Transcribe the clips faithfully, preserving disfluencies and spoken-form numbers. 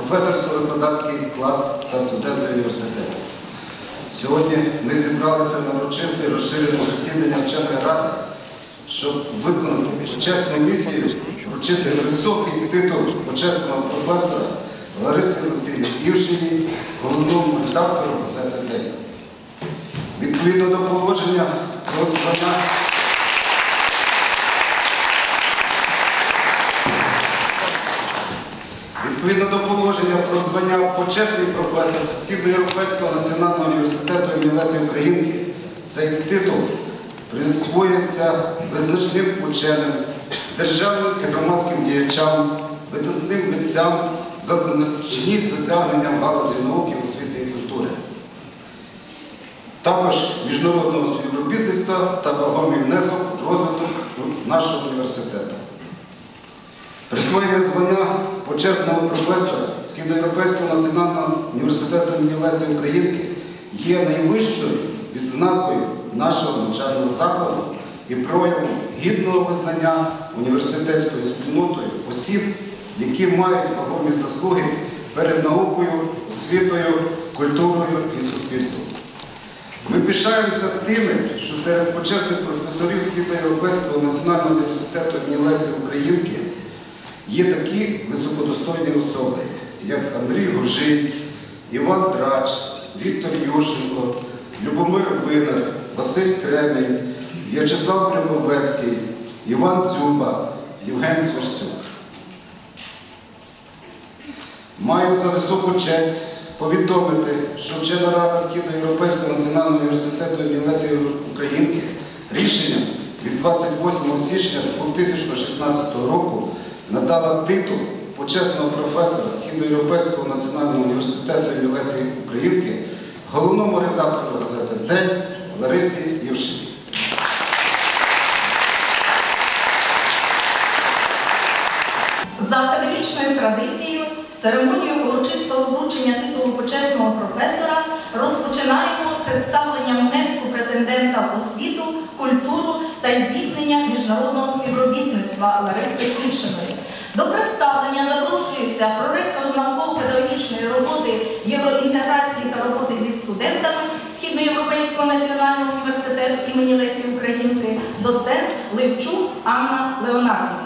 професорсько-викладацький склад та студенти університету. Сьогодні ми зібралися на урочисте розширене засідання вченої ради, щоб виконати почесну місію, вручити високий титул почесного професора Ларисі Олексіївні Івшиній, головному редактору газети «День». Відповідно до положення про звання Відповідно до положення про звання почесний професор Східноєвропейського національного університету імені Лесі Українки, цей титул присвоюється визначним ученим, державним і громадським діячам, видатним митцям за значні досягнення в галузі науки, освіти і культури. Також міжнародного співробітництва та вагомий внесок в розвиток нашого університету. Присвоєння звання почесного професора Східноєвропейського національного університету імені Лесі Українки є найвищою відзнакою нашого навчального закладу і проявом гідного визнання університетською спільнотою осіб, які мають вагомі заслуги перед наукою, освітою, культурою і суспільством. Ми пишаємося тими, що серед почесних професорів Східноєвропейського національного університету імені Лесі Українки є такі високодостойні особи, як Андрій Гуржій, Іван Драч, Віктор Ющенко, Любомир Винер, Василь Кремінь, В'ячеслав Грибовецький, Іван Дзюба, Євген Сверстюк. Маю за високу честь повідомити, що вчена рада Східноєвропейського національного університету імені Лесі Українки рішенням від двадцять восьмого січня дві тисячі шістнадцятого року надала титул почесного професора Східноєвропейського національного університету імені Лесі Українки головному редактору газети «День» Ларисі Івшиній. За академічною традицією церемонію урочистого вручення титулу почесного професора розпочинаємо представленням внеску претендента в освіту, культуру та здійснення міжнародного співробітництва Лариси Івшиної. До представлення запрошується проректор з науково-педагогічної роботи, євроінтеграції та роботи зі студентами Східноєвропейського національного університету імені Лесі Українки, доцент Левчук Анна Леонардівна.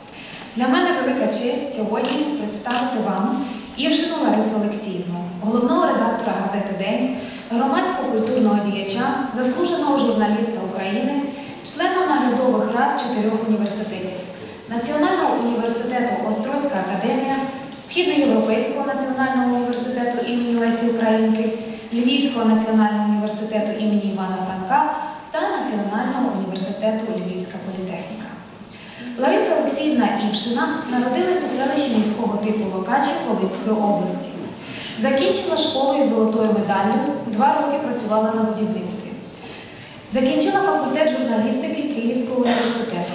Для мене велика честь сьогодні представити вам Івшину Ларису Олексіївну, головного редактора газети «День», громадсько-культурного діяча, заслуженого журналіста України, члена наглядових рад чотирьох університетів: Національного університету Острозька академія, Східноєвропейського національного університету імені Лесі Українки, Львівського національного університету імені Івана Франка та Національного університету Львівська політехніка. Лариса Олексіївна Івшина народилась у селищі міського типу Локачів Волинської області. Закінчила школу із золотою медаллю, два роки працювала на будівництві. Закінчила факультет журналістики Київського університету.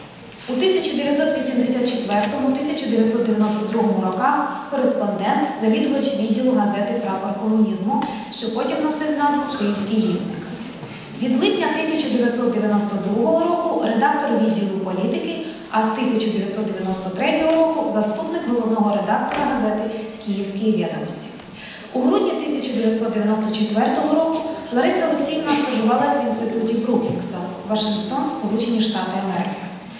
У тисяча дев'ятсот вісімдесят четвертому — тисяча дев'ятсот дев'яносто другому роках кореспондент, завідувач відділу газети «Прапор комунізму», що потім носив назву «Київський вісник». Від липня тисяча дев'ятсот дев'яносто другого року редактор відділу політики, а з тисяча дев'ятсот дев'яносто третього року заступник головного редактора газети «Київські відомості». У грудні тисяча дев'ятсот дев'яносто четвертого року Лариса Олексіївна стажувалась в інституті Брукінгса, Вашингтон, Сполучені Штати Америки.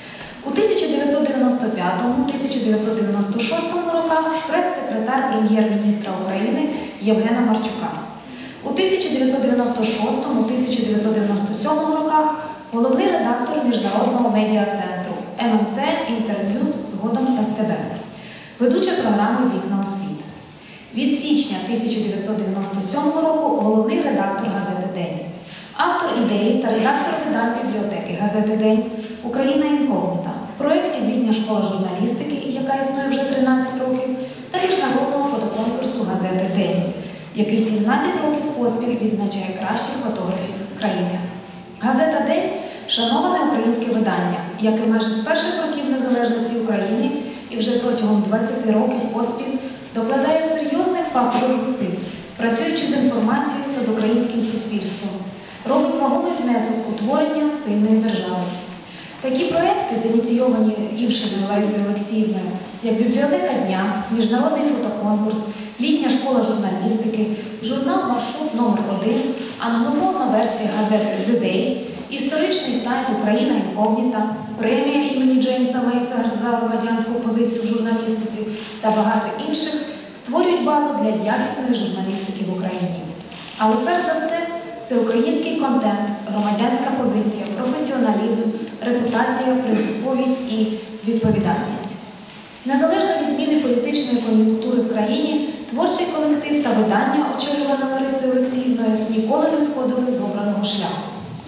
У тисяча дев'ятсот дев'яносто п'ятому — тисяча дев'ятсот дев'яносто шостому роках прес-секретар прем'єр-міністра України Євгена Марчука. У тисяча дев'ятсот дев'яносто шостому — тисяча дев'ятсот дев'яносто сьомому роках головний редактор міжнародного медіа-центру ем ем це Інтерньюз, згодом ес те бе, ведуча програми «Вікна у світ». Від січня тисяча дев'ятсот дев'яносто сьомого року головний редактор газети «День», автор ідеї та редактор видань бібліотеки газети «День», «Україна інкогніта», проєктів «Літня школа журналістики», яка існує вже тринадцять років, та міжнародного фотоконкурсу газети «День», який сімнадцять років поспіль відзначає кращих фотографів країни. Газета «День» – шановане українське видання, яке майже з перших років незалежності України і вже протягом двадцяти років поспіль докладає серйозних фахових зусиль, працюючи з інформацією та з українським суспільством, робить вагомий внесок у творення сильної держави. Такі проекти, зініційовані Івшиною Ларисою Олексіївною, як бібліотека дня, міжнародний фотоконкурс, літня школа журналістики, журнал «Маршрут номер один», англомовна версія газети «The Day», історичний сайт «Україна інкогніта», премія імені Джеймса Мейса за громадянську позицію в журналістиці та багато інших створюють базу для якісної журналістики в Україні. Але перш за все, це український контент, громадянська позиція, професіоналізм, репутація, принциповість і відповідальність. Незалежно від зміни політичної кон'юнктури в країні, творчий колектив та видання, очолюване Ларисою Олексіївною, ніколи не сходили з обраного шляху.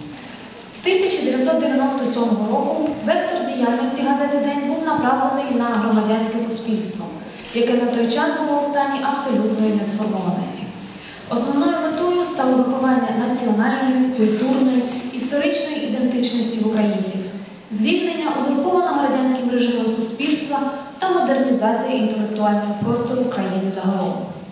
З тисяча дев'ятсот дев'яносто сьомого року вектор діяльності газети «День» був направлений на громадянське суспільство, яке на той час було у стані абсолютної несформованості. Основною метою стало виховання національної, культурної, історичної ідентичності в українців, звільнення узурпованого радянським режимом суспільства та модернізація інтелектуального простору країни загалом.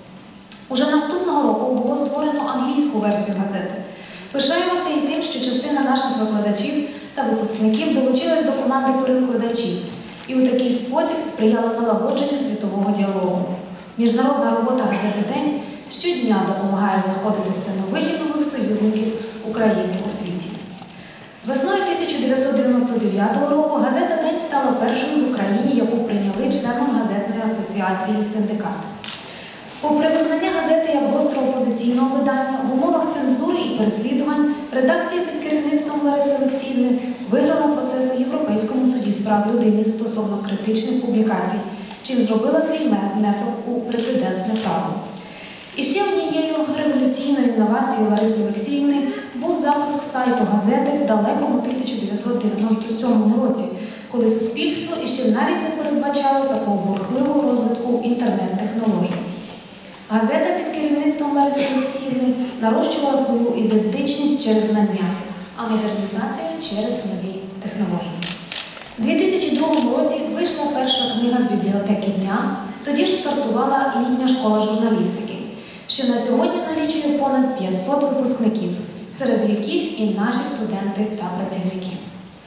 Уже наступного року було створено англійську версію газети. Пишаємося і тим, що частина наших викладачів та випускників долучилась до команди перекладачів і у такий спосіб сприяла налагодженню світового діалогу. Міжнародна робота газети «День» щодня допомагає знаходити все нових і нових союзників України у світі. Весною тисяча дев'ятсот дев'яносто дев'ятого року газета «День» стала першою в Україні, яку прийняли членом газетної асоціації «Синдикат». Попри визнання газети як гостро опозиційного видання, в умовах цензури і переслідувань редакція під керівництвом Лариси Олексіївни виграла процес у Європейському суді з прав людини стосовно критичних публікацій, чим зробила свій внесок у прецедентне право. І ще однією революційною інновацією Лариси Олексіївни був запуск сайту газети в далекому тисяча дев'ятсот дев'яносто сьомому році, коли суспільство іще навіть не передбачало такого бурхливого розвитку інтернет-технологій. Газета під керівництвом Лариси Олексіївни нарощувала свою ідентичність через знання, а модернізація через нові технології. У дві тисячі другому році вийшла перша книга з бібліотеки дня, тоді ж стартувала літня школа журналістики, що на сьогодні налічує понад п'ятсот випускників, серед яких і наші студенти та працівники.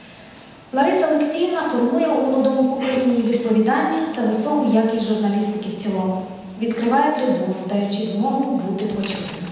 Лариса Олексіївна формує у молодому поколінні відповідальність та високу якість журналістики в цілому, відкриває трибуну, даючи змогу бути почутим.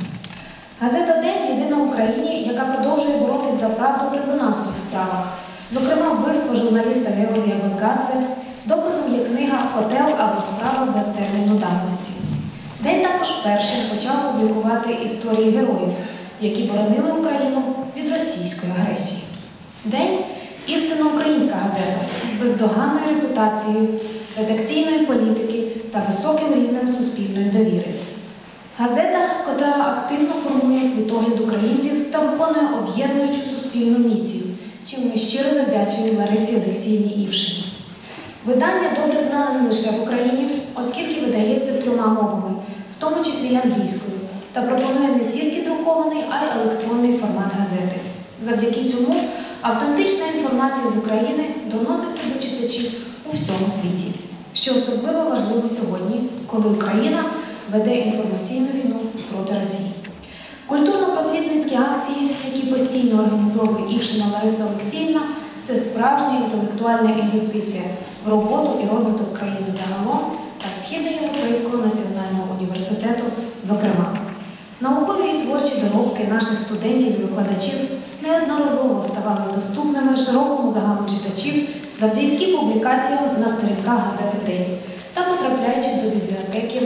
Газета «День» єдина в Україні, яка продовжує боротись за правду в резонансних справах. Зокрема, вбивство журналіста Георгія Бенгадзе, доказом є книга «Котел або справа без терміну давності». «День» також першим почав публікувати історії героїв, які боронили Україну від російської агресії. «День» – істинно українська газета з бездоганною репутацією, редакційної політики та високим рівнем суспільної довіри. Газета, котра активно формує світогляд українців та виконує об'єднуючу суспільну місію, чим ми щиро завдячуємо Ларисі Олексіївні Івшиній. Видання добре знане не лише в Україні, оскільки видається трьома мовами, в тому числі й англійською, та пропонує не тільки друкований, а й електронний формат газети. Завдяки цьому автентична інформація з України доноситься до читачів у всьому світі, що особливо важливо сьогодні, коли Україна веде інформаційну війну проти Росії. Культурно-просвітницькі акції, які постійно організовує Івшина Лариса Олексіївна, це справжня інтелектуальна інвестиція в роботу і розвиток країни загалом та Східноєвропейського національного університету, зокрема. Наукові і творчі доробки наших студентів і викладачів неодноразово ставали доступними широкому загалу читачів завдяки публікаціям на сторінках газети «День» та потрапляючи до бібліотеки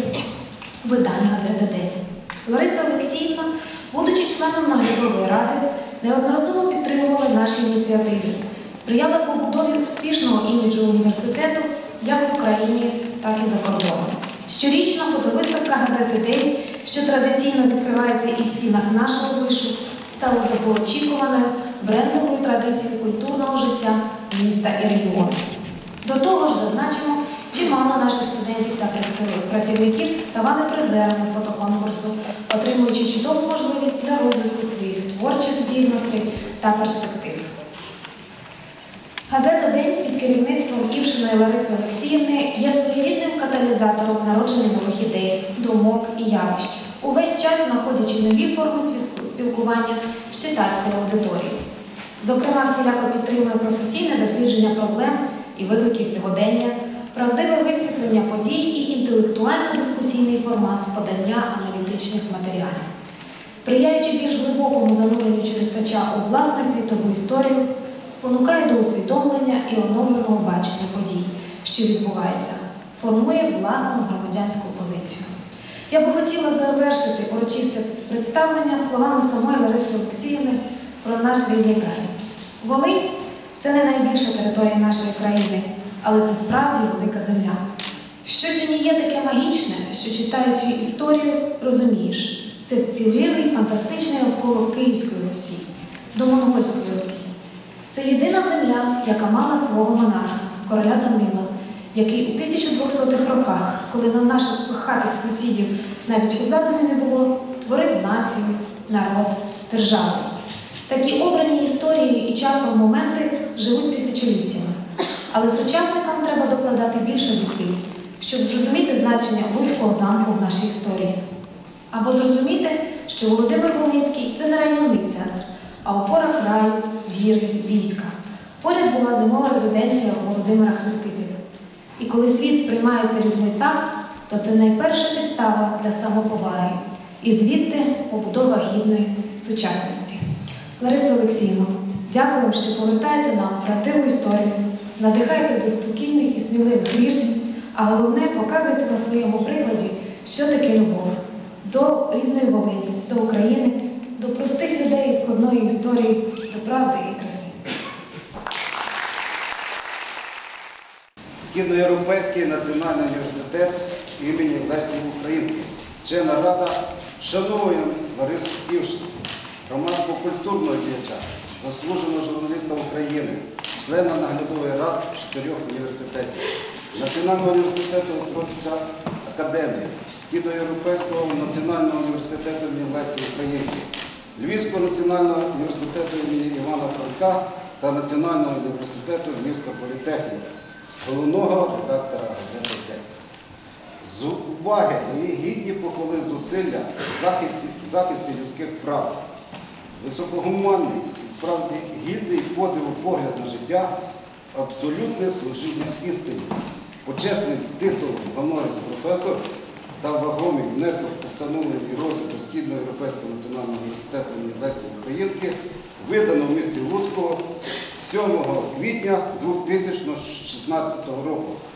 видань газети «День». Лариса Олексіївна, будучи членом наглядової ради, неодноразово підтримувала наші ініціативи, сприяла побудові успішного іміджу університету як в Україні, так і за кордоном. Щорічна фотовиставка газети «День», що традиційно відкривається і в стінах нашого вишу, стала довгоочікуваною брендовою традицією культурного життя міста і регіону. До того ж, зазначимо, чимало наших студентів та працівників ставали призерами фотоконкурсу, отримуючи чудову можливість для розвитку своїх творчих здібностей та перспектив. Газета «День» під керівництвом Івшиної Лариси Олексіївни є своєрідним каталізатором народження нових ідей, думок і явищ, увесь час знаходячи нові форми спілкування з читацькою аудиторією. Зокрема, всіляко підтримує професійне дослідження проблем і викликів сьогодення, правдиве висвітлення подій і інтелектуально-дискусійний формат подання аналітичних матеріалів. Сприяючи більш глибокому зануренню читача у власну світову історію, спонукає до усвідомлення і оновленого бачення подій, що відбувається, формує власну громадянську позицію. Я би хотіла завершити урочисте представлення словами самої Лариси Олексіївни про наш рідний край. Волинь – це не найбільша територія нашої країни, але це справді велика земля. Щось у ній є таке магічне, що читаючи історію, розумієш. Це зцілілий фантастичний осколок Київської Русі до Монгольської Русі. Це єдина земля, яка мала свого монарха, короля Данила, який у тисяча двохсотих роках, коли на наших пихатих сусідів навіть у задумі не було, творив націю, народ, державу. Такі обрані історією і часом моменти живуть тисячоліттями. Але сучасникам треба докладати більше зусиль, щоб зрозуміти значення Луцького замку в нашій історії. Або зрозуміти, що Володимир Волинський – це не районний центр, а опора краю, віри, війська. Поряд була зимова резиденція Володимира Хрестителя. І коли світ сприймається людьми так, то це найперша підстава для самоповаги. І звідти побудова гідної сучасності. Лариса Олексіївна, дякую, що повертаєте нам правдиву історію, надихаєте до спокійних і сміливих рішень, а головне, показуєте на своєму прикладі, що таке любов до рідної Волині, до України, до простих людей і складної історії, до правди і краси. Східноєвропейський національний університет імені Лесі Українки. Вчена рада шанує Ларису Івшину, громадсько-культурного діяча, заслуженого журналіста України, члена наглядової ради чотирьох університетів, Національного університету Острозька академія, Східноєвропейського національного університету імені Лесі Українки, Львівського національного університету імені Івана Франка та Національного університету Львівська політехніка, головного редактора газети «День». З уваги на її гідні похвали зусилля в захисті людських прав, високогуманний і справді гідний подиву погляд на життя, абсолютне служіння істині, почесний титул гоноріс професор та вагомий внесок у встановлення і розвитку Східноєвропейського національного університету імені Лесі Українки видано в місті Луцького сьомого квітня дві тисячі шістнадцятого року.